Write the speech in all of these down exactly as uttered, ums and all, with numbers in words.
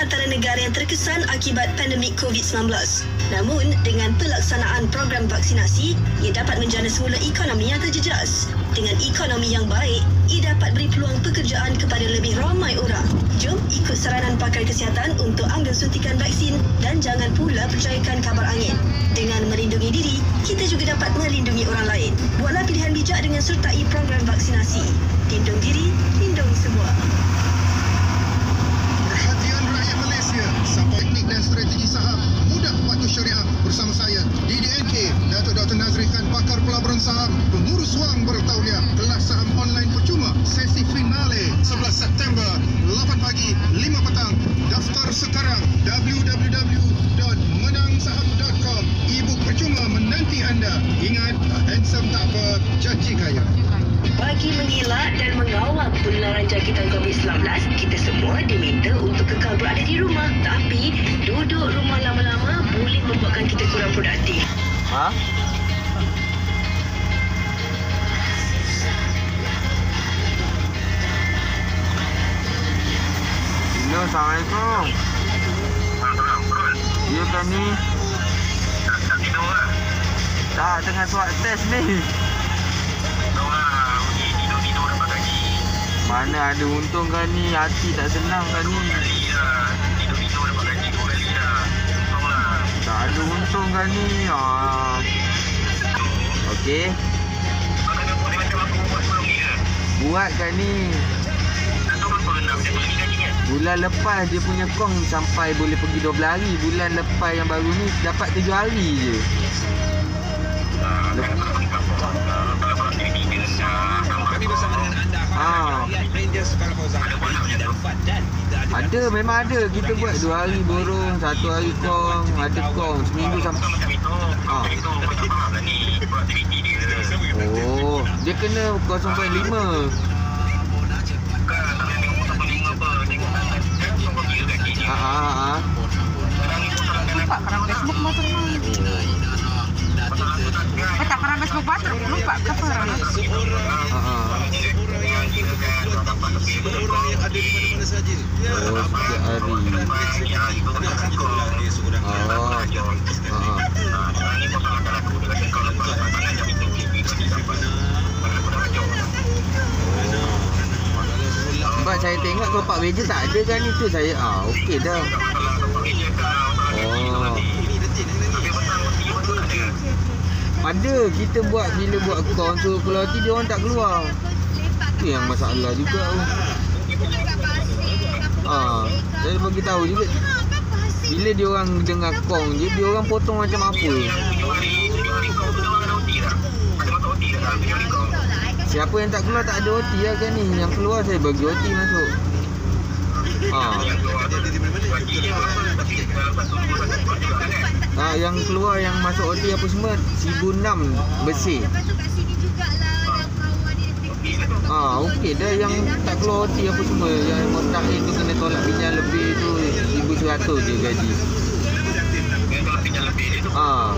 antara negara yang terkesan akibat pandemik covid sembilan belas. Namun, dengan pelaksanaan program vaksinasi, ia dapat menjana semula ekonomi yang terjejas. Dengan ekonomi yang baik, ia dapat beri peluang pekerjaan kepada lebih ramai orang. Jom ikut saranan pakar kesihatan untuk ambil suntikan vaksin dan jangan pula percayakan kabar angin. Dengan melindungi diri, kita juga dapat melindungi orang lain. Buatlah pilihan bijak dengan sertai program vaksinasi. Lindung diri, lindung semua. Perhatian rakyat Malaysia, sampai teknik dan strategi saham mudah patuh syariah bersama saya D D N K, Datuk Doktor Nazri Khan, pakar pelaburan saham, pengurus wang bertauliah, kelas saham online percuma, sesi finale sebelas September, lapan pagi, lima petang. Daftar sekarang w w w dot menang saham dot com. E-book percuma menanti anda. Ingat, handsome tak apa, janji kaya. Bagi mengelak dan mengawal penularan jangkitan covid sembilan belas, kita semua diminta untuk kekal berada di rumah. Tapi, duduk rumah lama-lama boleh membuatkan kita kurang produktif. Ha? Hello, Assalamualaikum. Ya kan ni? Tak tidur lah. Tak, tengah buat test ni. Tidur lah. Tidur-tidur dapat gaji. Mana ada untung kan ni, hati tak senang kan ni. Kali lah. Tidur-tidur dapat gaji dua kali dah. Untung lah. Tak ada untung kan ni. Ah. Okey. Kau kena buat macam aku buat sebelum ni ke? Buat kan ni. Tak tahu berapa rendah macam beli gaji kan? Bulan lepas dia punya kong sampai boleh pergi dua belas hari. Bulan lepas yang baru ni dapat tujuh hari je. Kalau kalau aktiviti dia rendah, Kami bersama dengan anda Ah. Rangers Farah Fauzan dan Fadan. Ada, memang ada. Kita buat dua hari borong, satu hari kong, ada kong. Seminggu sampai. macam itu, Ah. macam itu kau tak faham lah ni aktiviti dia. Oh, dia kena kosong perpuluhan lima. Bukan, tak payah tengok satu lima apa. Tengok kan kosong kau kira gaji dia. Ha ah ah. Sekarang ni kau serangkan Lupa kerana Facebook batur ni. pasal aku tak kira. Eh tak kerana Facebook batur. Lupa ke perang. Ha ah. Seorang yang ada di mana-mana saja. Ya. Oh, setiap hari. Oh. Ha ah. Sebab saya tengok kelopak meja tak ada kan itu saya. Ah, okey dah. Oh. Ada, kita buat bila buat akaun tu keluar hati dia orang tak keluar. Itu yang masalah juga tu. Ah, saya bagi tahu juga. Bila dia orang dengar kong je, dia orang potong macam apa. Siapa yang tak keluar tak ada O T lah kan ni. Yang keluar saya bagi O T masuk. Ah. Ah, yang keluar yang masuk O T apa semua seribu enam bersih. Ah, okey dah. Yang tak keluar O T apa semua, yang mustahil tu kena tolak pinjam lebih tu seribu seratus je gaji. Ah.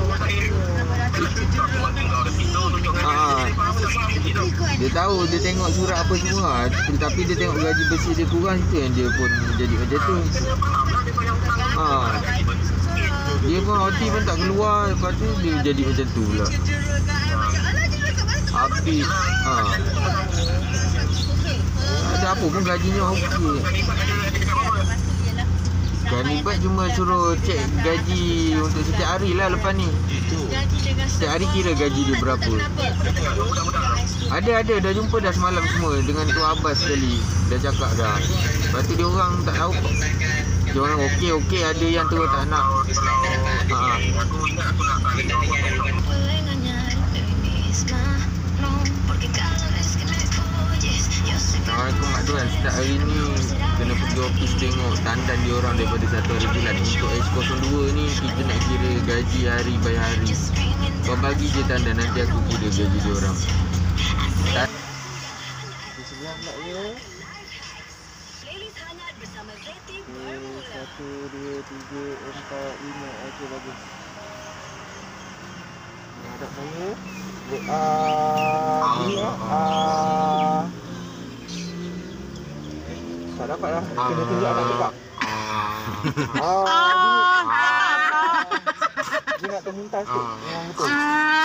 Ah. Dia tahu, dia tengok surat apa semua, tapi dia tengok gaji bersih dia kurang, itu yang dia pun jadi macam tu. Ah. Dia pun O T pun tak keluar, lepas tu dia jadi macam tu pula. Habis. Ah. Ada apa pun gajinya okey. Ganibat cuma suruh cek gaji untuk setiap hari lah lepas ni. Setiap hari kira gaji dia berapa. Ada ada dah jumpa dah semalam semua dengan tu Abbas sekali. Dah cakap dah. Lepas tu dia orang tak tahu. Dia orang okey okey, ada yang terus tak nak. Ha. Assalamualaikum Mak Duan. Setiap hari ni kena pergi office tengok tandan dia orang daripada satu hari bulan. Untuk S kosong dua ni kita nak kira gaji hari by hari. Kau bagi je tandan, nanti aku kira gaji dia orang. Dan di sebelah pula ya. Satu, dua, tiga, empat, lima. Okey, bagus. Hadap saya. Ah, ni ah. Tak dapat lah. Kena tunjuk anak cakap. Oh, Dia nak terminta sikit. Memang betul. ah.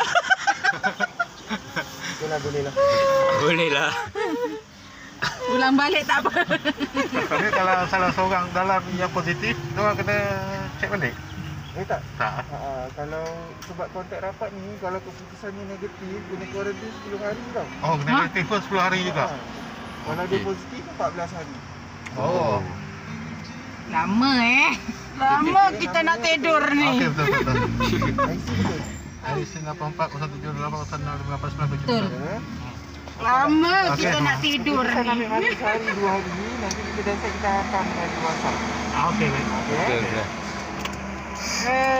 Boleh lah, boleh lah. Boleh lah. Ulang balik tak apa. Tapi kalau salah seorang dalam yang positif, diorang kena cek balik. Eh tak? Tak. Uh, kalau sebab kontak rapat ni, kalau keputusannya negatif, kena quarantine sepuluh hari tau. Oh, kena negatif pun sepuluh hari juga. Ha. Kalau dia Okey. positif, empat belas hari. Oh. Lama eh. Lama kita nak tidur ni. Okey, betul betul. I C betul? I C lapan empat kosong tujuh lapan kosong nol lima lapan sembilan tujuh. Betul. Ya. Lama Okey. kita nak tidur Kita ni. ambil masa sehari, dua hari ni, nanti kita dan saya kita hantar dengan WhatsApp. Ah, okey baik. Okey? Betul, betul. Eh,